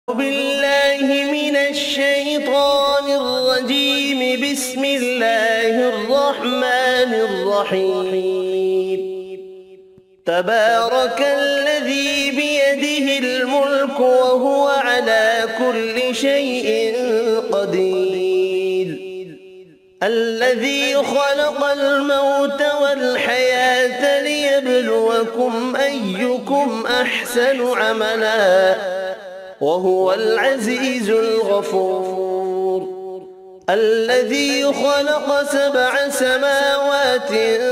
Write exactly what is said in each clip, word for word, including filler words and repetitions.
بالله من الشيطان الرجيم. بسم الله الرحمن الرحيم. تبارك الذي بيده الملك وهو على كل شيء قدير. الذي خلق الموت والحياة ليبلوكم أيكم أحسن عملا وهو العزيز الغفور. الذي خلق سبع سماوات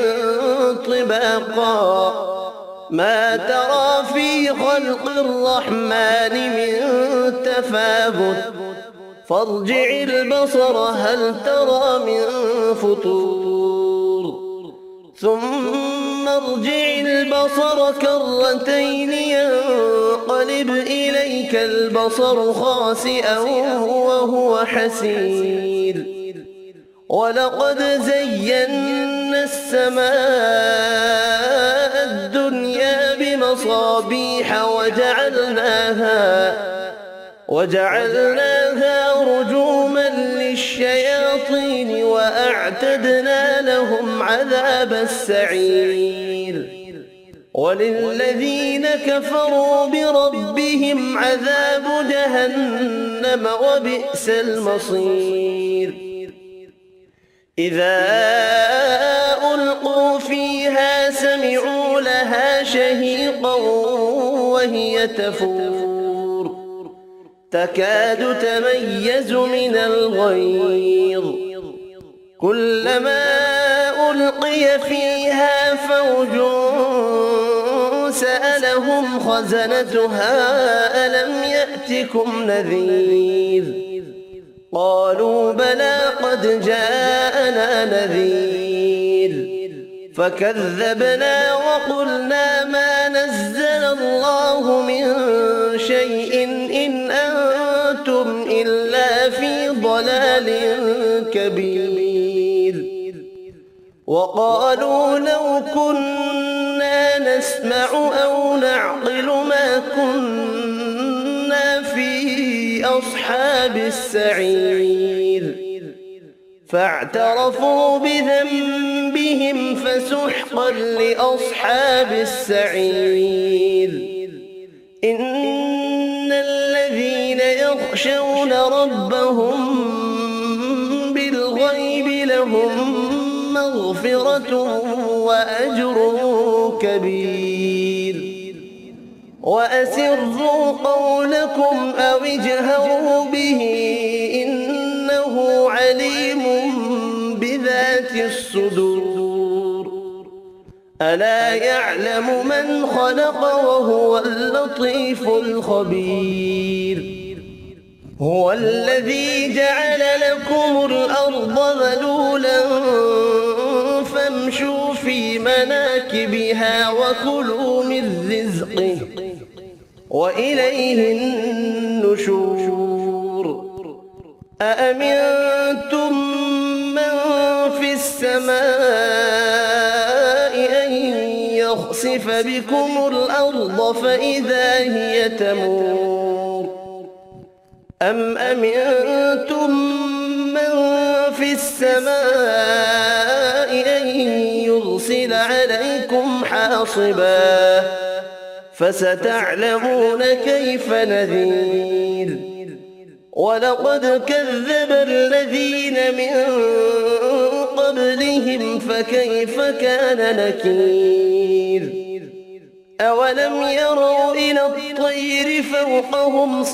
طباقا ما ترى في خلق الرحمن من تفاوت فارجع البصر هل ترى من فطور ثم ارجع البصر كرتين ينقلب إليك البصر خاسئا وهو حسير. ولقد زينا السماء الدنيا بمصابيح وجعلناها وجعلناها رجوما للشياطين وأعتدنا لهم عذاب السعير. وللذين كفروا بربهم عذاب جهنم وبئس المصير. إذا ألقوا فيها سمعوا لها شهيقا وهي تفور تكاد تميز من الغيظ. كلما ألقي فيها فوج سألهم خزنتها ألم يأتكم نذير قالوا بلى قد جاءنا نذير فكذبنا وقلنا ما نزل الله من شيء إن أنتم إلا في ضلال كبير. وقالوا لو كنا نسمع أو نعقل ما كنا في أصحاب السعير. فاعترفوا بذنبهم فسحقا لأصحاب السعير. إن الذين يخشون ربهم بالغيب لهم مغفرة وأجر كبير. وأسروا قولكم أو اجهروا به إنه عليم بذات الصدور. ألا يعلم من خلق وهو اللطيف الخبير. هو الذي جعل لكم الأرض ذلولا فامشوا في مناكبها وكلوا من رزقه وإليه النشور. أأمنتم من في السماء أن يخسف بكم الأرض فإذا هي تمور أم أمنتم من في السماء أن يرسل عليكم حاصبا فستعلمون كيف نذير. ولقد كذب الذين من قبلهم فكيف كان نكير. أولم يروا إلى الطير فوقهم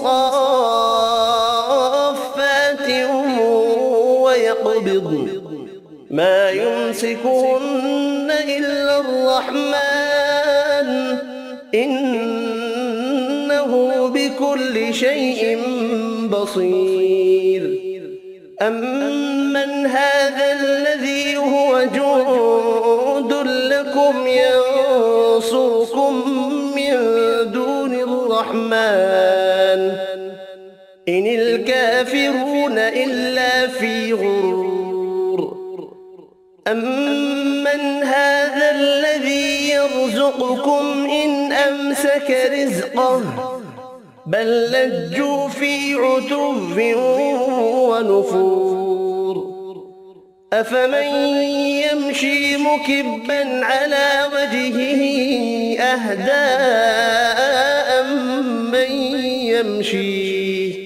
صافات ويقبضن ما يمسكهن إلا الرحمن إنه بكل شيء بصير. أمن هذا الذي هو جند لكم ينصركم من دون الرحمن إن الكافرون إلا في غرور. أمن هذا الذي يرزقكم إن أمسك رزقه بل لجوا في عتو ونفور أفمن يمشي مكبا على وجهه أهدى أمن يمشي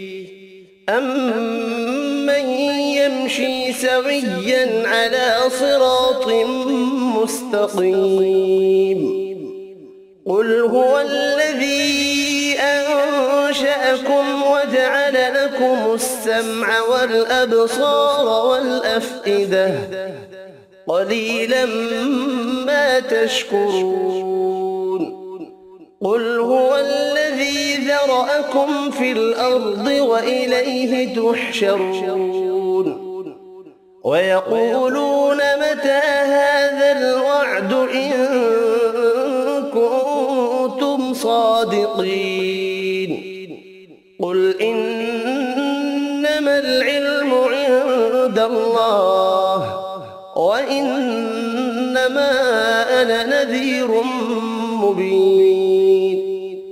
أمن يمشي سويا على صراط مستقيم قل هو الذي أنشأكم وجعل لكم السمع والأبصار والأفئدة قليلا ما تشكرون قل هو الذي ذرأكم في الأرض وإليه تحشرون ويقولون متى هذا الوعد إن كنتم صادقين قل إنما العلم عند الله وإنما أنا نذير مبين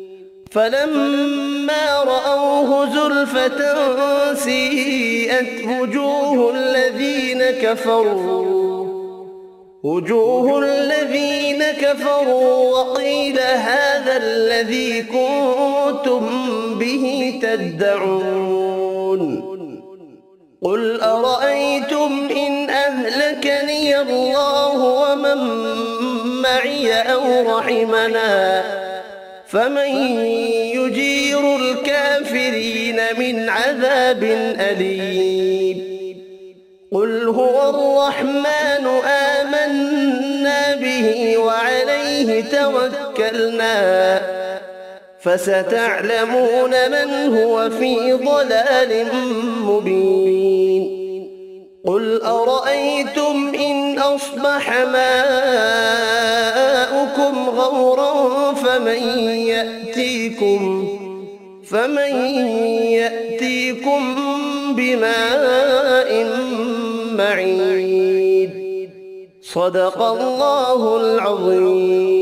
فلما رأوه زلفة سيئت وجوه الذين كفروا وجوه الذين كفروا وقيل هذا الذي كنتم به تدعون قل أرأيتم إن أهلكني الله ومن معي أو رحمنا فمن يجير الكافرين من عذاب أليم قل هو الرحمن آمنا به وعليه توكلنا فستعلمون من هو في ضلال مبين قل أرأيتم إن أصبح ماؤكم غورا فمن يأتيكم فمن يأتيكم بماء معين صدق الله العظيم.